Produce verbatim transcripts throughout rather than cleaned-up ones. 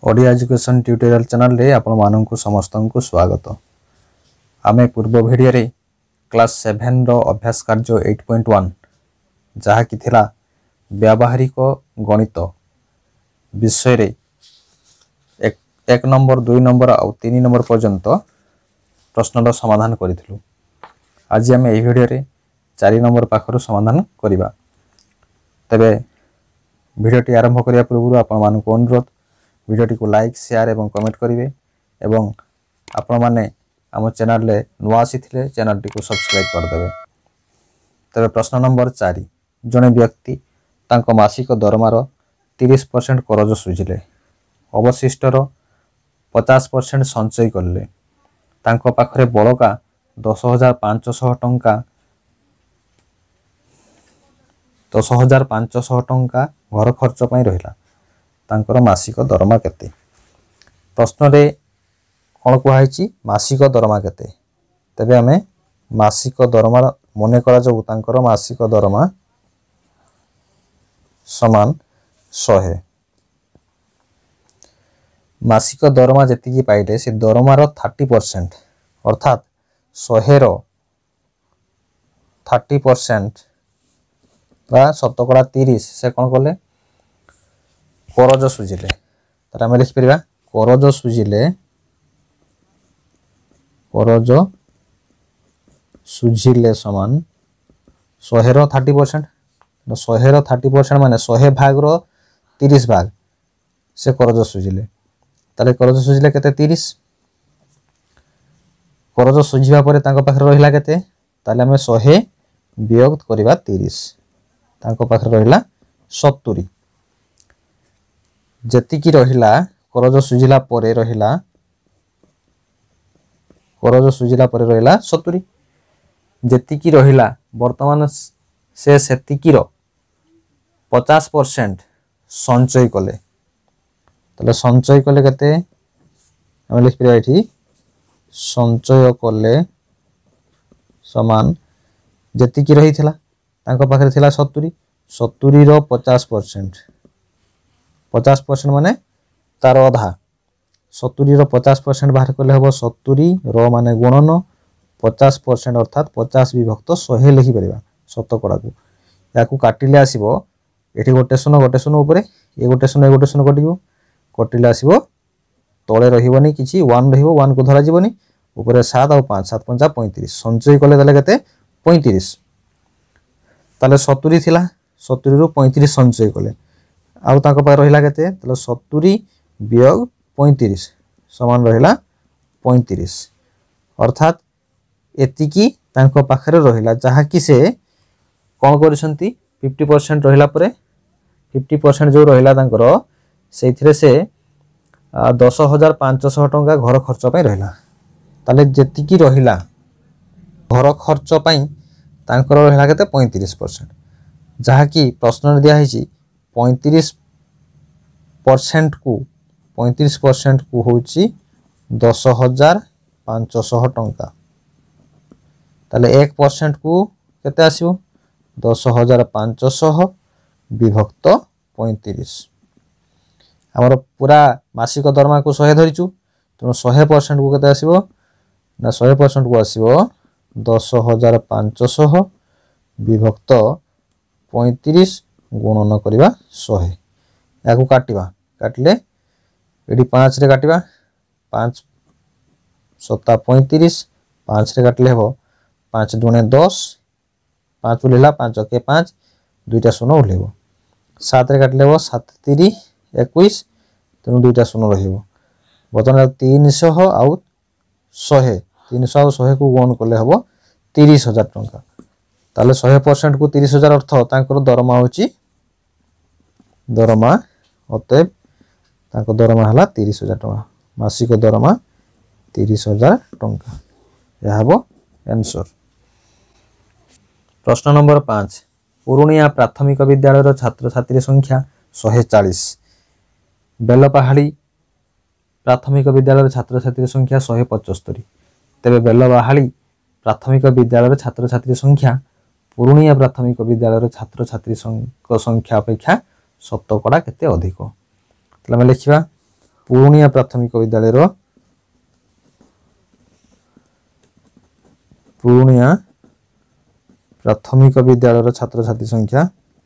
Odia education tutorial channel रे आपण माननकु समस्तनकु स्वागत। आमे पूर्व वीडियो रे क्लास सेवन रो अभ्यास कार्य एट पॉइंट वन जहा कि थिला व्यावहारिक गणित विषय रे एक, एक नंबर दुई नंबर और तीन नंबर पर्यंत प्रश्नर समाधान करिथिलु। आज आमे ए वीडियो रे चार नंबर पाखरु समाधान करिबा। तबे वीडियोटी आरंभ करिया पूर्व आपण माननकु अनुरोध वीडियोटी को लाइक शेयर एवं कमेंट करेंगे एवं आपण माने आम चैनल ले नुआ आसीथिले चैनल टी को सब्सक्राइब कर देबे। तबे प्रश्न नंबर चार जने व्यक्ति तांको मासिक दरमार तीस परसेंट करज सुझिले अवशिष्टर पचास परसेंट संचय करले तांको पाखरे बळका दस हजार पांचश टंका दस हजार पांचश टंका घर खर्च पई रहिला तांकर मासिक दरमा केते। प्रश्न रे कोन कुहाइची मासिक दरमा केते। तबे हमें मासिक दरमा मने करा जो तांकर मासिक दरमा समान सौ। मासिक दरमा जति की पाइले से दरमार तीस परसेंट अर्थात सौ रो तीस परसेंट बा शतकड़ा तीस से कोन करले करज सुझिले। तर आमे लिखि परिबा करज सुझिले करज सुझिले समान सौ रो तीस परसेंट सौ रो तीस परसेंट माने सौ भाग रो तीस भाग से करज सुझिले। ताले करज सुझिले केते तीस करज सुझिबा परे तांको पाखरे रहिला केते ताले आमे सौ वियोग करिबा तीस तांको पाखरे रहिला सत्तर जति की रहिला करज सुझिला परे रहिला करज सुझिला परे रहिला सत्तर जति की रहिला वर्तमान से सेति की रो पचास परसेंट संचय कले तले संचय कले केते हम लिख परिया एठी संचय कले समान जति की रहिथिला तांको पाखरे थिला सत्तर सत्तर रो पचास परसेंट पचास परसेंट माने तार अधा सत्तर रो पचास परसेंट बाहर कले हबो सत्तर रो माने गुणन पचास परसेंट अर्थात पचास विभक्त सौ लिखि परिबा शतकड़ा को याकू काटिले आसीबो एठी गोटे शून्य गोटे शून्य ऊपर ए गोटे शून्य ए गोटे शून्य कटिबो कटिले आसीबो तळे रहिबोनी किछि वन रहिबो वन को धरा जिवोनी ऊपर सात और पाँच सात पंजा पैंतीस संचय कले तले केते पैंतीस ताले सत्तर थिला सत्तर रु पैंतीस संचय कले आउ तांको पाखरे रहिला केते तले सत्तर वियोग पैंतीस समान रहिला पैंतीस अर्थात एतिकी तांको पाखरे रहिला जहा कि से कोन करिसंती पचास परसेंट रहिला परे पचास परसेंट जो रहिला तांकर सेथिरे से दस हजार पांचश टंका घर खर्च पई रहिला ताले जेतिकी रहिला घर खर्च पई तांकर रहिला केते पैंतीस परसेंट जहा कि प्रश्न रे दिया हिची पैंतीस परसेंट को पैंतीस परसेंट को होची दस हजार पांचश टंका ताले एक परसेंट को केते आसीबो दस हजार पांचश विभक्त पैंतीस हमर पूरा मासिक दरमा को सौ धरिचु तो सौ परसेंट को केते आसीबो ना सौ परसेंट को आसीबो दस हजार पांचश विभक्त पैंतीस गुणन करिबा सौ याकू काटिबा काटले एडी पाँच रे काटिबा पाँच सत्ता पैंतीस पाँच रे काटले हो पाँच दुणे दस पाँच उलेला पाँच के पाँच दुईटा शून्य उलेबो सात रे काटले हो सात तीन इक्कीस तेणु दुईटा शून्य रहिबो बर्तमान तीन सौ आउ सौ तीन सौ आउ सौ को गुण कले हबो तीस हजार टंका ताले सौ परसेंट को तीस हजार अर्थ तांकर दरमा होची दरमा अतएव तांको दरमा हला तीस हजार टंका मासिक दरमा तीस हजार टंका यह हबो आंसर। प्रश्न नंबर पाँच पुरुनिया प्राथमिक विद्यालय छात्र छात्री संख्या एक सौ चालीस बेलपाहाड़ी प्राथमिक विद्यालय छात्र छात्री संख्या एक सौ पचहत्तर तेबे बेलपाहाड़ी प्राथमिक विद्यालय छात्र छात्री संख्या पुरुनिया प्राथमिक विद्यालय छात्र छात्री संख्या अपेक्षा शतकड़ा केते अधिक तले लिखिबा पुरुणिया प्राथमिक विद्यालय पुरुणिया प्राथमिक विद्यालय छात्र छात्री संख्या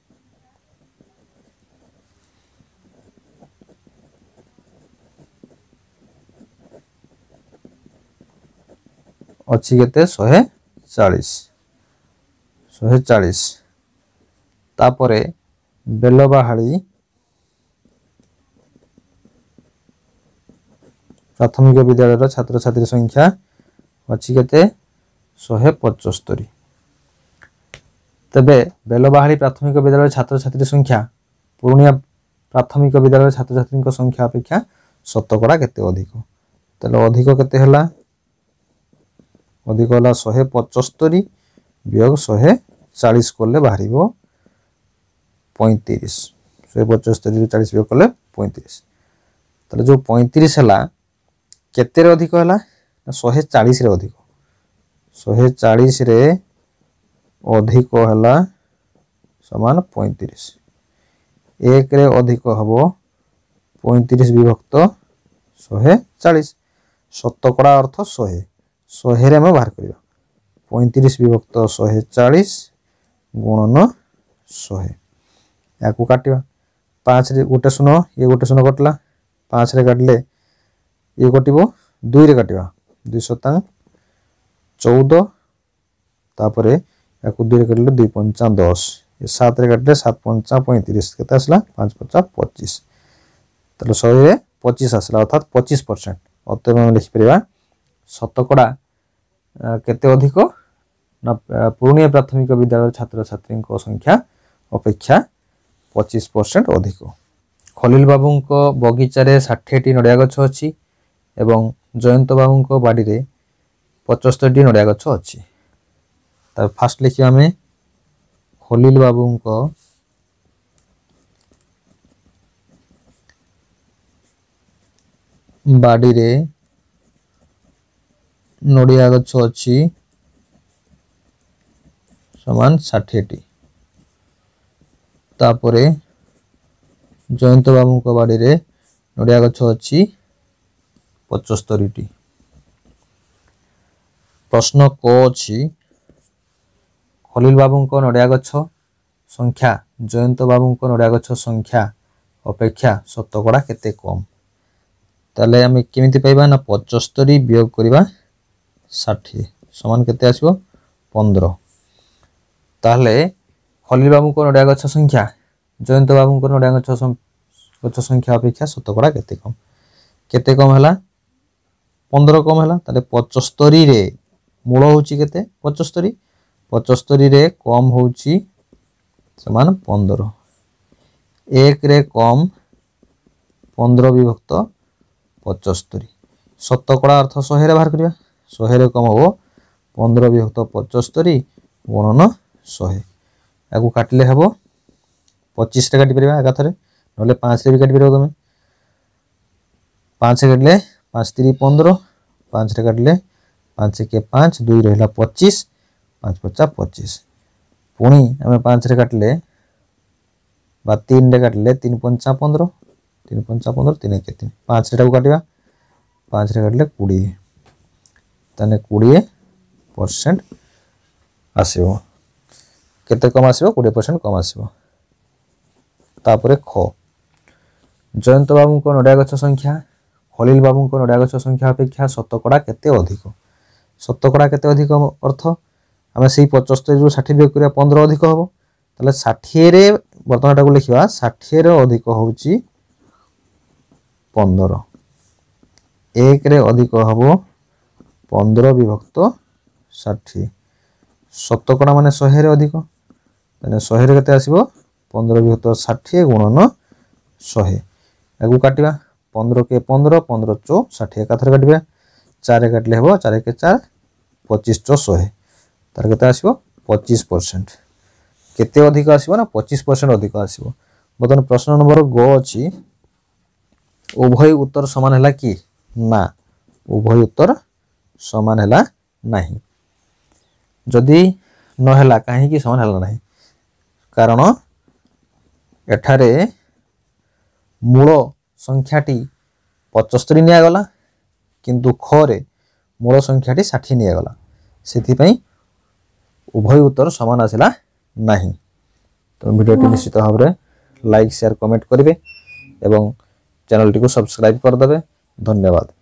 अच्छी केते शहे चालीस शहे चालीस तापरे बेलबाहाली प्राथमिक विद्यालय छात्र छात्री संख्या अच्छी केते शहे पचस्तरी तेबे बेलबाहाली प्राथमिक विद्यालय छात्र छात्री संख्या पुरुणिया प्राथमिक विद्यालय छात्र छात्री संख्या अपेक्षा शतकड़ा केते अधिक तेल अधिक केते हला अधिक हला शहे पचस्तरी वियोग शहे चालीस कले बाहर पैंतीस शहे पचस्तरी चालीस वियोग कले पैंतीस तेल जो पैंतीस है केते अधिक है शहे चालीस अधिक शहे चालीस अधिक है समान पैंतीस एक रे अधिक हम पैंतीस विभक्त शहे चालीस शतकड़ा अर्थ शहे शहे आम बाहर करवा पैंतीस विभक्त शहे चालीस गुणन शहे या काटा पाँच गोटे शून्य ये गोटे शून्य कटला पाँच रे काटिले ये कटो दुई रे काटा दुई शतांग चौदह तापर या दुई रे काटिले दुई पंचा दस ये सात रे काटिले सात पंचा पैंतीस केते आसला पाँच पंचा पच्चीस ताले शहे पच्चीस आसला अर्थात पच्चीस परसेंट अतएव आम लिखिपर शतकड़ा केते अधिक ना पुरुणिया प्राथमिक विद्यालय छात्र छात्री संख्या अपेक्षा पच्चीस परसेंट अधिक खलील बाबू बगीचारे षाठी नड़िया गछ अच्छी एवं जयंत बाबू बाड़ी रे पचस्तरी नड़िया गछ अच्छी तार फास्ट लिखिया आम खलील बाबू बाड़ी रे नड़िया गछ अच्छी समान षाठी तापरे जयंत बाबू बाड़ी रे नड़िया गछ अच्छी पचस्तरी प्रश्न क अच्छी खलील बाबू नड़िया गछ संख्या जयंत बाबू नड़िया गछ संख्या अपेक्षा शतकड़ा केते कम ताले आम केमिति पाइबा ना पचस्तरी वियोग करबा षाठी समान केते आसीबो पंद्रह ताहले खलील बाबू नड़िया गछ संख्या जयंत बाबू नड़िया गछ गछ संख्या अपेक्षा शतकड़ा केते कम केते कम हैला पंद्रह कम हैला ताले पचस्तरी रे मूल होची केते पचस्तरी पचस्तरी रे कम होची समान पंद्रह एक रे कम पंद्रह विभक्त पचस्तरी शतकड़ा अर्थ शहे रे बाहर करिया शहे रे कम हो पंद्रह विभक्त पचस्तरी गुणन शहे या काटिले हम पच्चीस रे काटि परिबा एकाथरे नले पाँच रे भी काटि परिबो तमे पाँच रे काटिले पाँच तीन पंद्रह पाँच रे काटिले पाँच के पाँच दुई रहिला पच्चीस पाँच पचास पच्चीस पुणी आम पाँच रे काटिले बा तीन रे काटिले तीन पंचा पंद्रह तीन पंचा पंद्रह तीन के तीन पाँच रे काटिबा पाँच रे काटिले बीस ताने बीस परसेंट आसीबो केते कम आसीबो बीस परसेंट कम आसीबो तापरे ख जयंत बाबू नड़िया गछ संख्या खलील बाबू नड़िया गछ संख्या अपेक्षा शतकड़ा केते अधिक शतकड़ा केते अधिक अर्थ आम से पचस्तरी रु षाठी वियोग करिया पंद्रह अधिक हम ताले षाठी रे बर्तमान टाको लिखिबा षाठी रे अधिक होउची पंद्रह एक रे अधिक हम पंद्रह विभक्त षाठी शतकड़ा माने शहे रे अधिक माने शहे रे केते आसीबो पंद्रह विभक्त षाठी गुणन शहे या काटिबा पंद्रह के पंद्रह पंद्रह चौ षाठी एकाथरे काटिबा चार काटिले हम चार के चार पच्चीस चौ शहे तार केते आसीबो पच्चीस परसेंट केते अधिक आसीबो ना पच्चीस परसेंट अधिक आसीबो बर्तमान प्रश्न नंबर ग अछि उभय उत्तर समान हैला कि ना उभय उत्तर समान हैला नाही जदि न हैला काहे कि समान हैला नाही कारण एठारे मूल संख्याटी पचस्तरी निगला किंतु ख रे मूल संख्याटी षाठी निगला से उभय उत्तर समान आसला नहीं। तो वीडियो निश्चित भाव में लाइक शेयर कमेंट करेंगे एवं चैनल टी को सब्सक्राइब करदे। धन्यवाद।